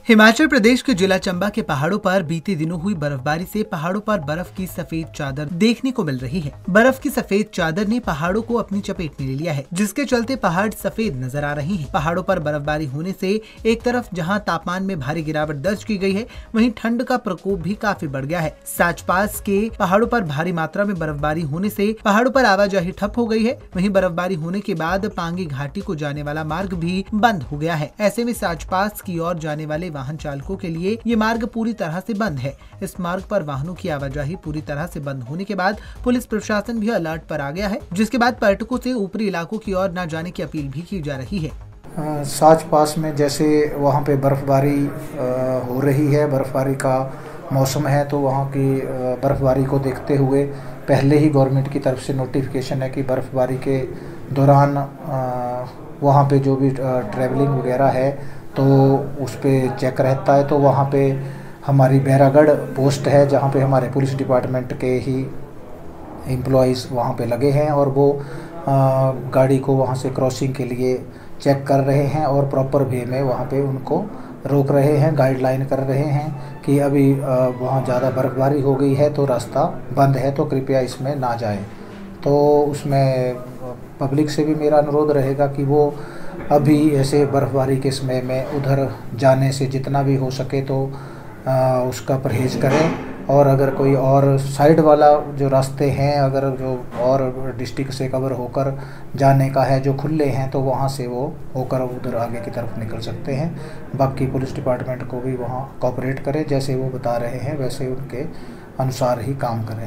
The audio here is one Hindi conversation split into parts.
हिमाचल प्रदेश के जिला चंबा के पहाड़ों पर बीते दिनों हुई बर्फबारी से पहाड़ों पर बर्फ की सफेद चादर देखने को मिल रही है। बर्फ की सफेद चादर ने पहाड़ों को अपनी चपेट में ले लिया है, जिसके चलते पहाड़ सफेद नजर आ रहे हैं। पहाड़ों पर बर्फबारी होने से एक तरफ जहां तापमान में भारी गिरावट दर्ज की गई है, वहीं ठंड का प्रकोप भी काफी बढ़ गया है। साच पास के पहाड़ों पर भारी मात्रा में बर्फबारी होने से पहाड़ों पर आवाजाही ठप हो गई है। वहीं बर्फबारी होने के बाद पांगी घाटी को जाने वाला मार्ग भी बंद हो गया है। ऐसे में साच पास की ओर जाने वाले वाहन चालकों के लिए ये मार्ग पूरी तरह से बंद है। इस मार्ग पर वाहनों की आवाजाही पूरी तरह से बंद होने के बाद पुलिस प्रशासन भी अलर्ट पर आ गया है, जिसके बाद पर्यटकों से ऊपरी इलाकों की ओर न जाने की अपील भी की जा रही है। साच पास में जैसे वहाँ पे बर्फबारी हो रही है, बर्फबारी का मौसम है, तो वहाँ की बर्फबारी को देखते हुए पहले ही गवर्नमेंट की तरफ से नोटिफिकेशन है कि बर्फबारी के दौरान वहाँ पे जो भी ट्रैवलिंग वगैरह है तो उस पर चेक रहता है। तो वहाँ पे हमारी बैरागढ़ पोस्ट है जहाँ पे हमारे पुलिस डिपार्टमेंट के ही एम्प्लॉइज़ वहाँ पे लगे हैं और वो गाड़ी को वहाँ से क्रॉसिंग के लिए चेक कर रहे हैं और प्रॉपर वे में वहाँ पे उनको रोक रहे हैं, गाइडलाइन कर रहे हैं कि अभी वहाँ ज़्यादा बर्फबारी हो गई है तो रास्ता बंद है, तो कृपया इसमें ना जाएं। तो उसमें पब्लिक से भी मेरा अनुरोध रहेगा कि वो अभी ऐसे बर्फबारी के समय में उधर जाने से जितना भी हो सके तो उसका परहेज़ करें। और अगर कोई और साइड वाला जो रास्ते हैं, अगर जो और डिस्ट्रिक्ट से कवर होकर जाने का है जो खुले हैं, तो वहाँ से वो होकर उधर आगे की तरफ निकल सकते हैं। बाकी पुलिस डिपार्टमेंट को भी वहाँ कोऑपरेट करें, जैसे वो बता रहे हैं वैसे उनके अनुसार ही काम करें।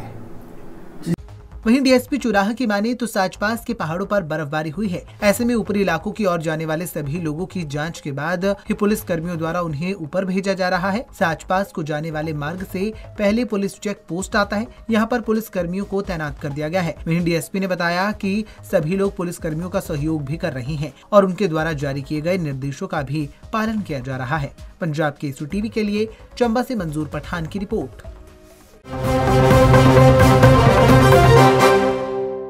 वहीं डीएसपी चुराह की माने तो साच पास के पहाड़ों पर बर्फबारी हुई है। ऐसे में ऊपरी इलाकों की ओर जाने वाले सभी लोगों की जांच के बाद ही पुलिस कर्मियों द्वारा उन्हें ऊपर भेजा जा रहा है। साच पास को जाने वाले मार्ग से पहले पुलिस चेक पोस्ट आता है, यहाँ पर पुलिस कर्मियों को तैनात कर दिया गया है। वहीं डीएसपी ने बताया कि सभी लोग पुलिस कर्मियों का सहयोग भी कर रहे हैं और उनके द्वारा जारी किए गए निर्देशों का भी पालन किया जा रहा है। पंजाब केसरी टीवी के लिए चंबा से मंजूर पठान की रिपोर्ट।